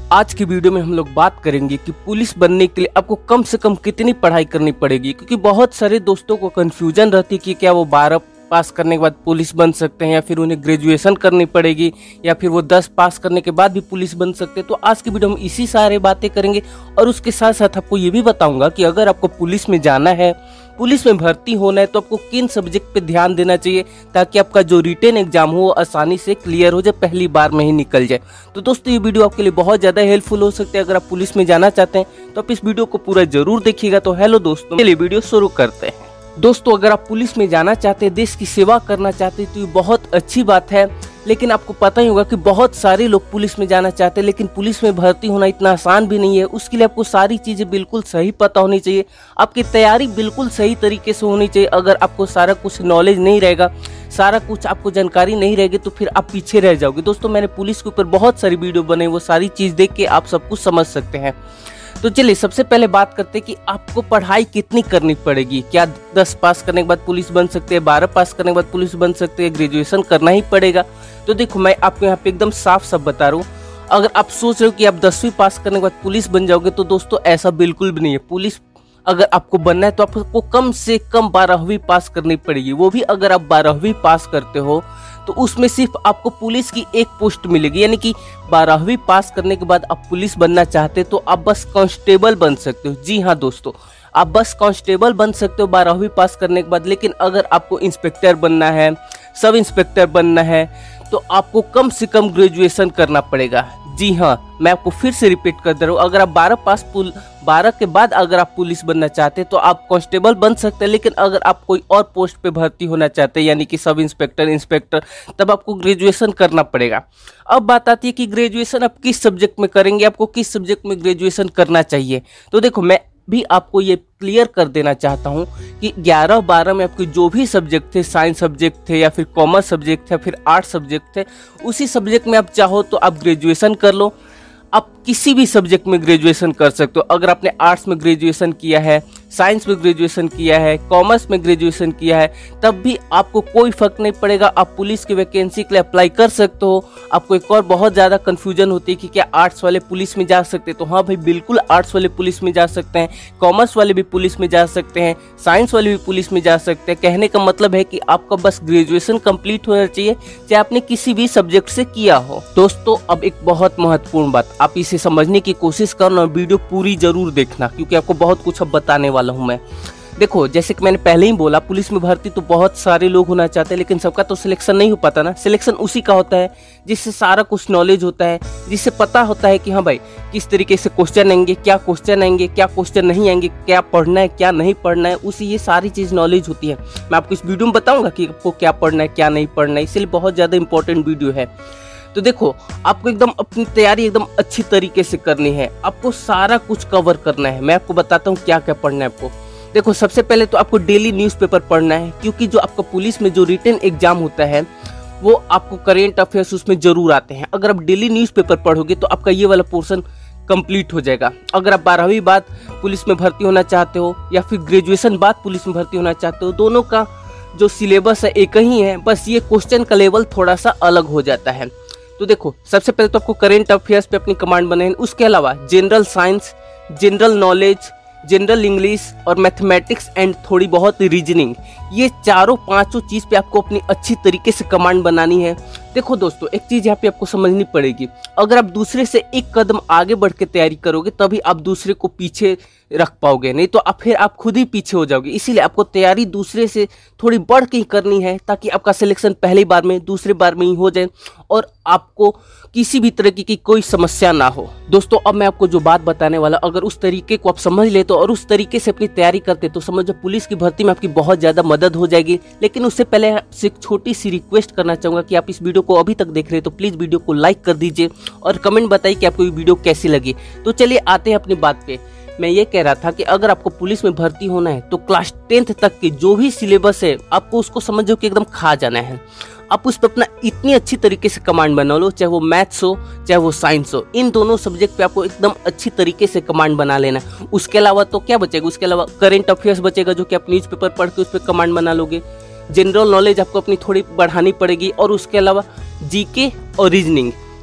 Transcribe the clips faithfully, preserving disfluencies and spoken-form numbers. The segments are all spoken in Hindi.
आज की वीडियो में हम लोग बात करेंगे कि पुलिस बनने के लिए आपको कम से कम कितनी पढ़ाई करनी पड़ेगी, क्योंकि बहुत सारे दोस्तों को कंफ्यूजन रहती है कि क्या वो बारह पास करने के बाद पुलिस बन सकते हैं या फिर उन्हें ग्रेजुएशन करनी पड़ेगी या फिर वो दस पास करने के बाद भी पुलिस बन सकते हैं। तो आज की वीडियो में इसी सारे बातें करेंगे और उसके साथ साथ आपको ये भी बताऊंगा कि अगर आपको पुलिस में जाना है, पुलिस में भर्ती होना है, तो आपको किन सब्जेक्ट पे ध्यान देना चाहिए ताकि आपका जो रिटेन एग्जाम हो वो आसानी से क्लियर हो जाए, पहली बार में ही निकल जाए। तो दोस्तों ये वीडियो आपके लिए बहुत ज़्यादा हेल्पफुल हो सकती है। अगर आप पुलिस में जाना चाहते हैं तो आप इस वीडियो को पूरा जरूर देखिएगा। तो हेलो दोस्तों, चलिए वीडियो शुरू करते हैं। दोस्तों अगर आप पुलिस में जाना चाहते हैं, देश की सेवा करना चाहते हैं तो ये बहुत अच्छी बात है, लेकिन आपको पता ही होगा कि बहुत सारे लोग पुलिस में जाना चाहते हैं, लेकिन पुलिस में भर्ती होना इतना आसान भी नहीं है। उसके लिए आपको सारी चीज़ें बिल्कुल सही पता होनी चाहिए, आपकी तैयारी बिल्कुल सही तरीके से होनी चाहिए। अगर आपको सारा कुछ नॉलेज नहीं रहेगा, सारा कुछ आपको जानकारी नहीं रहेगी, तो फिर आप पीछे रह जाओगे। दोस्तों मैंने पुलिस के ऊपर बहुत सारी वीडियो बनाई, वो सारी चीज़ देख के आप सब कुछ समझ सकते हैं। तो चलिए सबसे पहले बात करते हैं कि आपको पढ़ाई कितनी करनी पड़ेगी। क्या दस पास करने के बाद पुलिस बन सकते हैं, बारह पास करने के बाद पुलिस बन सकते हैं, ग्रेजुएशन करना ही पड़ेगा? तो देखो मैं आपको यहाँ पे एकदम साफ साफ बता रहा हूँ, अगर आप सोच रहे हो कि आप दसवीं पास करने के बाद पुलिस बन जाओगे, तो दोस्तों ऐसा बिल्कुल भी नहीं है। पुलिस अगर आपको बनना है तो आपको कम से कम बारहवीं पास करनी पड़ेगी। वो भी अगर आप बारहवीं पास करते हो तो उसमें सिर्फ आपको पुलिस की एक पोस्ट मिलेगी, यानी कि बारहवीं पास करने के बाद आप पुलिस बनना चाहते तो आप बस कांस्टेबल बन सकते हो। जी हाँ दोस्तों, आप बस कांस्टेबल बन सकते हो बारहवीं पास करने के बाद। लेकिन अगर आपको इंस्पेक्टर बनना है, सब इंस्पेक्टर बनना है, तो आपको कम से कम ग्रेजुएशन करना पड़ेगा। जी हाँ, मैं आपको फिर से रिपीट कर दे रहा हूँ, अगर आप बारह पास पुल बारह के बाद अगर आप पुलिस बनना चाहते हैं तो आप कांस्टेबल बन सकते हैं। लेकिन अगर आप कोई और पोस्ट पे भर्ती होना चाहते हैं, यानी कि सब इंस्पेक्टर, इंस्पेक्टर, तब आपको ग्रेजुएशन करना पड़ेगा। अब बात आती है कि ग्रेजुएशन आप किस सब्जेक्ट में करेंगे, आपको किस सब्जेक्ट में ग्रेजुएशन करना चाहिए। तो देखो मैं भी आपको ये क्लियर कर देना चाहता हूँ कि ग्यारह बारह में आपके जो भी सब्जेक्ट थे, साइंस सब्जेक्ट थे या फिर कॉमर्स सब्जेक्ट थे, फिर आर्ट्स सब्जेक्ट थे, उसी सब्जेक्ट में आप चाहो तो आप ग्रेजुएशन कर लो। आप किसी भी सब्जेक्ट में ग्रेजुएशन कर सकते हो। अगर आपने आर्ट्स में ग्रेजुएशन किया है, साइंस में ग्रेजुएशन किया है, कॉमर्स में ग्रेजुएशन किया है, तब भी आपको कोई फर्क नहीं पड़ेगा। आप पुलिस की वैकेंसी के लिए अप्लाई कर सकते हो। आपको एक और बहुत ज़्यादा कन्फ्यूजन होती है कि क्या आर्ट्स वाले पुलिस में जा सकते हैं, तो हाँ भाई बिल्कुल आर्ट्स वाले पुलिस में जा सकते हैं, कॉमर्स वाले भी पुलिस में जा सकते हैं, साइंस वाले भी पुलिस में जा सकते हैं। कहने का मतलब है कि आपका बस ग्रेजुएशन कंप्लीट होना चाहिए, चाहे आपने किसी भी सब्जेक्ट से किया हो। दोस्तों अब एक बहुत महत्वपूर्ण बात, आप इसे समझने की कोशिश करना और वीडियो पूरी जरूर देखना, क्योंकि आपको बहुत कुछ अब बताने वाला हूं मैं। देखो जैसे कि मैंने पहले ही बोला, पुलिस में भर्ती तो बहुत सारे लोग होना चाहते हैं, लेकिन सबका तो सिलेक्शन नहीं हो पाता ना। सिलेक्शन उसी का होता है जिससे सारा कुछ नॉलेज होता है, जिससे पता होता है कि हाँ भाई किस तरीके से क्वेश्चन आएंगे, क्या क्वेश्चन आएंगे, क्या क्वेश्चन नहीं आएंगे, क्या पढ़ना है, क्या नहीं पढ़ना है, उसी ये सारी चीज़ नॉलेज होती है। मैं आपको इस वीडियो में बताऊंगा कि आपको क्या पढ़ना है, क्या नहीं पढ़ना है, इसलिए बहुत ज़्यादा इंपॉर्टेंट वीडियो है। तो देखो आपको एकदम अपनी तैयारी एकदम अच्छी तरीके से करनी है, आपको सारा कुछ कवर करना है। मैं आपको बताता हूँ क्या क्या पढ़ना है आपको। देखो सबसे पहले तो आपको डेली न्यूज़पेपर पढ़ना है, क्योंकि जो आपका पुलिस में जो रिटन एग्जाम होता है वो आपको करेंट अफेयर्स उसमें जरूर आते हैं। अगर आप डेली न्यूज़पेपर पढ़ोगे तो आपका ये वाला पोर्शन कंप्लीट हो जाएगा। अगर आप बारहवीं बाद पुलिस में भर्ती होना चाहते हो या फिर ग्रेजुएशन बाद पुलिस में भर्ती होना चाहते हो, दोनों का जो सिलेबस है एक ही है, बस ये क्वेश्चन का लेवल थोड़ा सा अलग हो जाता है। तो देखो सबसे पहले तो आपको करेंट अफेयर्स पे अपनी कमांड बनानी है। उसके अलावा general science, general knowledge, general English और मैथमेटिक्स एंड थोड़ी बहुत रीजनिंग, ये चारों पांचों चीज़ पे आपको अपनी अच्छी तरीके से कमांड बनानी है। देखो दोस्तों एक चीज़ यहाँ पे आपको समझनी पड़ेगी, अगर आप दूसरे से एक कदम आगे बढ़ के तैयारी करोगे तभी आप दूसरे को पीछे रख पाओगे, नहीं तो आप फिर आप खुद ही पीछे हो जाओगे। इसीलिए आपको तैयारी दूसरे से थोड़ी बढ़ के ही करनी है, ताकि आपका सिलेक्शन पहली बार में, दूसरे बार में ही हो जाए और आपको किसी भी तरह की कोई समस्या ना हो। दोस्तों अब मैं आपको जो बात बताने वाला, अगर उस तरीके को आप समझ लेते हो और उस तरीके से अपनी तैयारी करते तो समझो पुलिस की भर्ती में आपकी बहुत ज़्यादा मदद हो जाएगी। लेकिन उससे पहले आपसे एक छोटी सी रिक्वेस्ट करना चाहूँगा कि आप इस वीडियो को अभी तक देख रहे हैं तो प्लीज़ वीडियो को लाइक कर दीजिए और कमेंट बताइए कि आपको ये वीडियो कैसी लगी। तो चलिए आते हैं अपनी बात पे। मैं ये कह रहा था कि अगर आपको पुलिस में भर्ती होना है तो क्लास टेंथ तक के जो भी सिलेबस है आपको उसको समझो कि एकदम खा जाना है। आप उस पर अपना इतनी अच्छी तरीके से कमांड बना लो, चाहे वो मैथ्स हो चाहे वो साइंस हो, इन दोनों सब्जेक्ट पे आपको एकदम अच्छी तरीके से कमांड बना लेना। उसके अलावा तो क्या बचेगा, उसके अलावा करेंट अफेयर्स बचेगा जो कि आप न्यूज़पेपर पढ़ के उस पर कमांड बना लोगे। जनरल नॉलेज आपको अपनी थोड़ी बढ़ानी पड़ेगी और उसके अलावा जीके और रीजनिंग,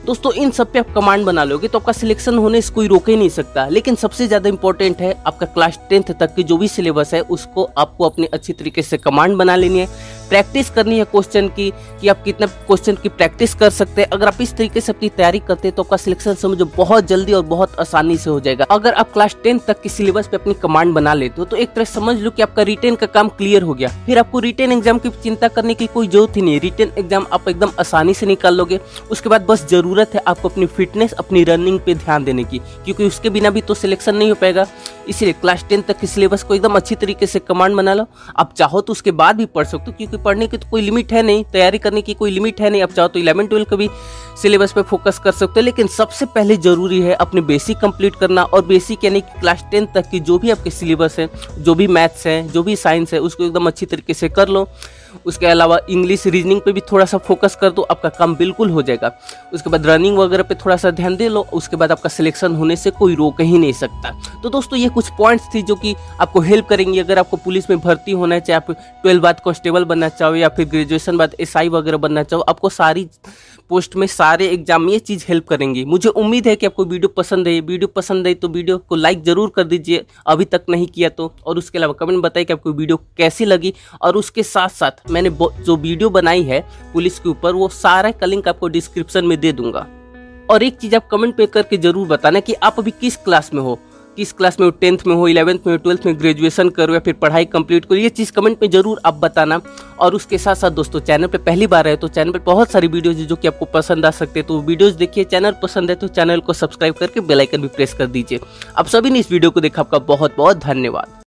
दोस्तों इन सब पे आप कमांड बना लोगे तो आपका सिलेक्शन होने से कोई रोक ही नहीं सकता। लेकिन सबसे ज्यादा इंपॉर्टेंट है आपका क्लास टेंथ तक की जो भी सिलेबस है उसको आपको अपने अच्छी तरीके से कमांड बना लेनी है, प्रैक्टिस करनी है क्वेश्चन की कि आप कितने क्वेश्चन की प्रैक्टिस कर सकते हैं। अगर आप इस तरीके से अपनी तैयारी करते हैं तो आपका सिलेक्शन समझो बहुत जल्दी और बहुत आसानी से हो जाएगा। अगर आप क्लास टेंथ तक की सिलेबस पे अपनी कमांड बना लेते हो तो एक तरह समझ लो कि आपका रिटेन का काम क्लियर हो गया। फिर आपको रिटेन एग्जाम की चिंता करने की कोई जरूरत ही नहीं। रिटेन एग्जाम आप एकदम आसानी से निकाल लोगे। उसके बाद बस जरूरत है आपको अपनी फिटनेस, अपनी रनिंग पे ध्यान देने की, क्योंकि उसके बिना भी तो सिलेक्शन नहीं हो पाएगा। इसीलिए क्लास टेंथ तक की सिलेबस को एकदम अच्छी तरीके से कमांड बना लो। आप चाहो तो उसके बाद भी पढ़ सकते हो, क्योंकि पढ़ने की तो कोई लिमिट है नहीं, तैयारी करने की कोई लिमिट है नहीं। आप चाहो तो इलेवन ट्वेल्व का भी सिलेबस पे फोकस कर सकते हो। लेकिन सबसे पहले जरूरी है अपने बेसिक कंप्लीट करना, और बेसिक यानी कि क्लास टेंथ तक की जो भी आपके सिलेबस है, जो भी मैथ्स है, जो भी साइंस है, उसको एकदम अच्छी तरीके से कर लो। उसके अलावा इंग्लिश रीजनिंग पे भी थोड़ा सा फोकस कर दो, आपका काम बिल्कुल हो जाएगा। उसके बाद रनिंग वगैरह पे थोड़ा सा ध्यान दे लो, उसके बाद आपका सिलेक्शन होने से कोई रोक ही नहीं सकता। तो दोस्तों ये कुछ पॉइंट्स थी जो कि आपको हेल्प करेंगे अगर आपको पुलिस में भर्ती होना है, चाहे आप ट्वेल्व बाद कांस्टेबल बनना चाहो या फिर ग्रेजुएशन बाद एसआई वगैरह बनना चाहो। आपको सारी पोस्ट में, सारे एग्जाम में ये चीज़ हेल्प करेंगी। मुझे उम्मीद है कि आपको वीडियो पसंद है। वीडियो पसंद है तो वीडियो को लाइक जरूर कर दीजिए अभी तक नहीं किया तो, और उसके अलावा कमेंट बताइए कि आपको वीडियो कैसी लगी। और उसके साथ साथ मैंने जो वीडियो बनाई है पुलिस के ऊपर, वो सारा का लिंक आपको डिस्क्रिप्शन में दे दूंगा। और एक चीज़ आप कमेंट पे करके जरूर बताना कि आप अभी किस क्लास में हो, किस क्लास में हो, टेंथ में हो, इलेवेंथ में हो, ट्वेल्थ में, ग्रेजुएशन करो या फिर पढ़ाई कंप्लीट करो। ये चीज़ कमेंट में जरूर आप बताना। और उसके साथ साथ दोस्तों चैनल पे पहली बार है तो चैनल पे बहुत सारी वीडियोज जो कि आपको पसंद आ सकते हैं, तो वीडियोज देखिए। चैनल पसंद है तो चैनल को सब्सक्राइब करके बेल आइकन भी प्रेस कर दीजिए। आप सभी ने इस वीडियो को देखा, आपका बहुत बहुत धन्यवाद।